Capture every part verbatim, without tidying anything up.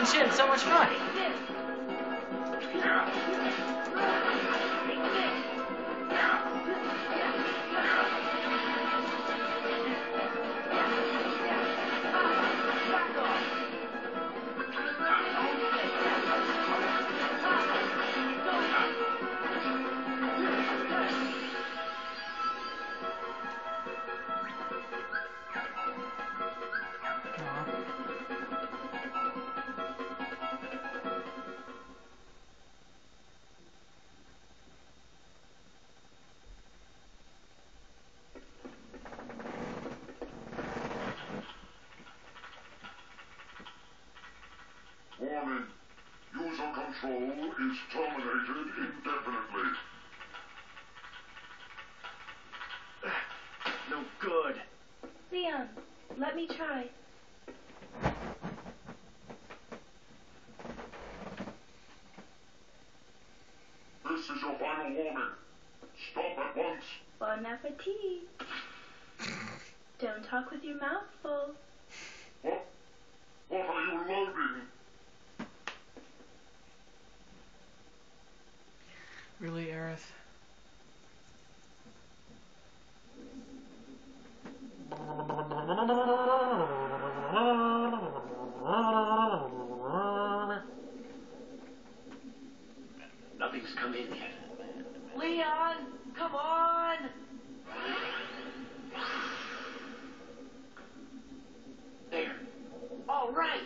doing shit. It's so much fun. Warning. User control is terminated indefinitely. No good. Leon, let me try. This is your final warning. Stop at once. Bon appetit. Don't talk with your mouth full. What? What are you loading? Really, Aerith? Nothing's come in yet. Leon, come on! There. All right.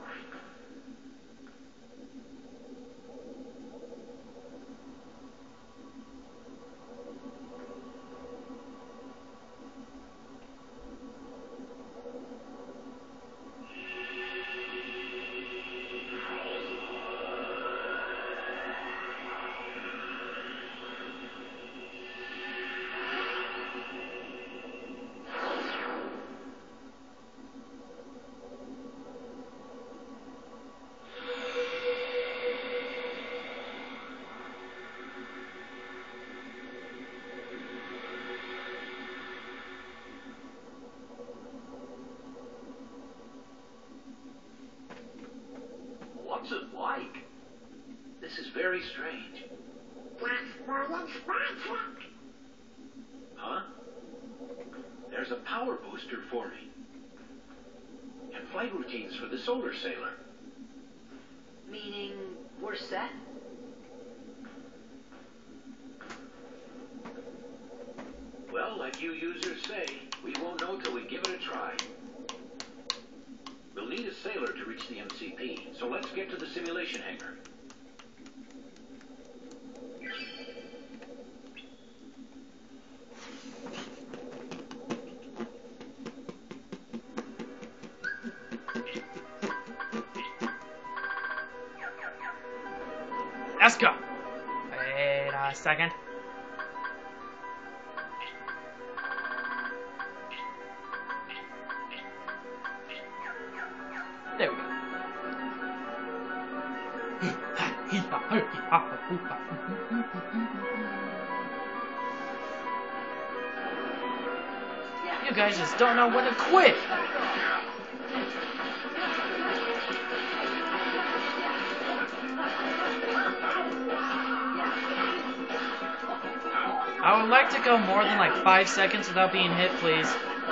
What's it like? This is very strange. Huh? There's a power booster for me. And flight routines for the Solar Sailor. Meaning we're set? Well, like you users say, we won't know till we give it a try. We'll need a sailor to reach the M C P, so let's get to the simulation hangar. Let's go. Wait a second. There we go. You guys just don't know when to quit. I would like to go more than like five seconds without being hit, please.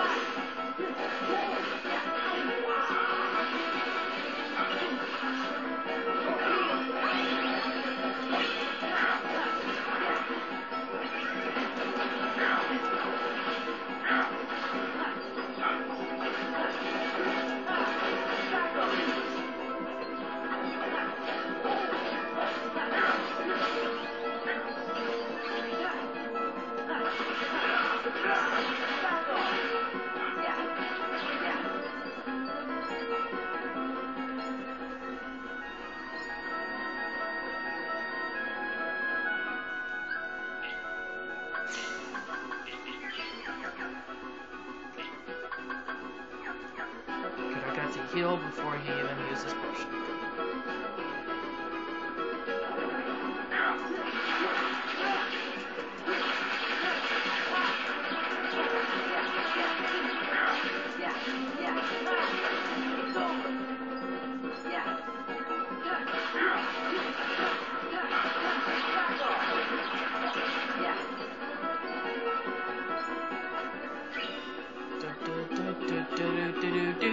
Heal before he even uses potion.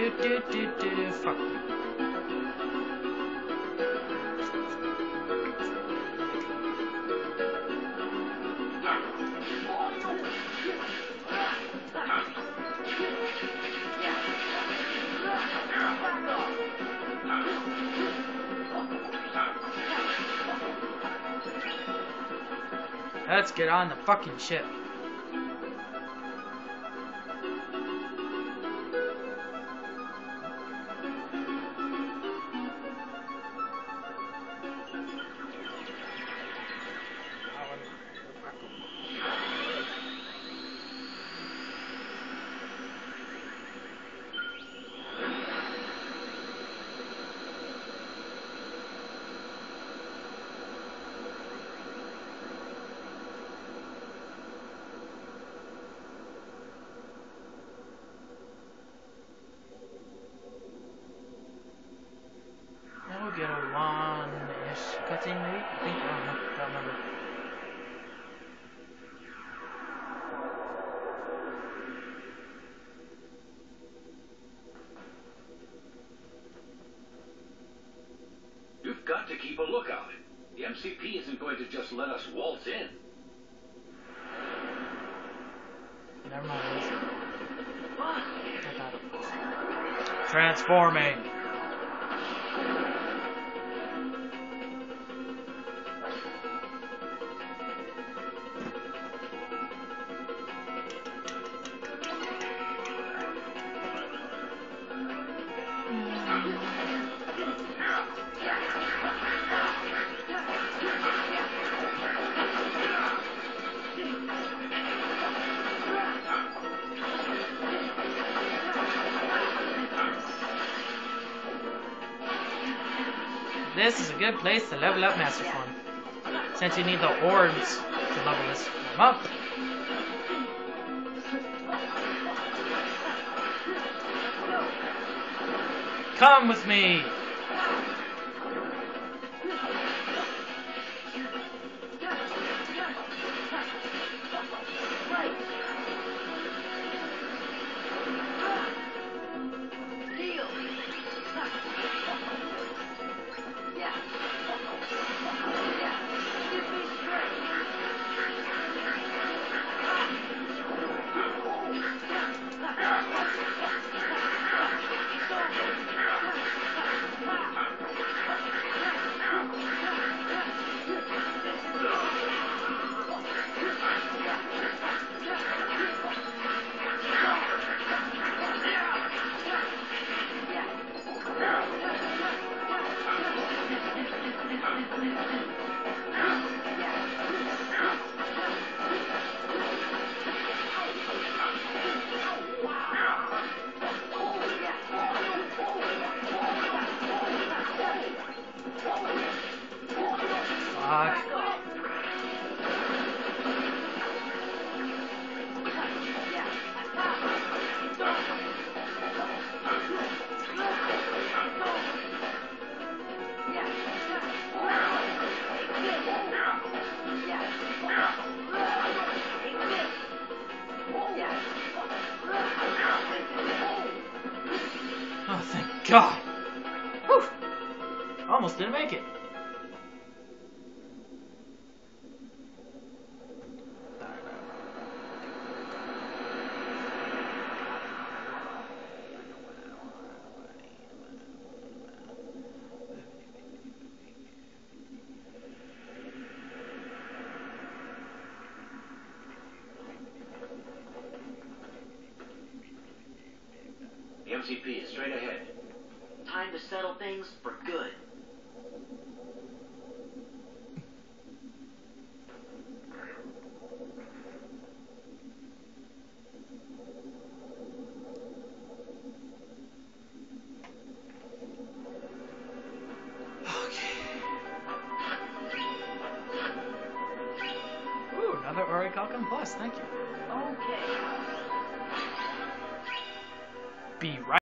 do do do do do. Fuck you. Let's get on the fucking ship. We'll get a one-ish cutscene, maybe? I think, I don't know, I don't remember. You've got to keep a lookout. The M C P isn't going to just let us waltz in. Never mind, it is. I thought it was. Transforming! This is a good place to level up Master Form, since you need the orbs to level this form up. Come with me! Fuck. Oh, thank God. Whew. Almost didn't make it. The M C P is straight ahead. Time to settle things for good. Ooh, another Orichalcum Plus, thank you. Okay. Be right.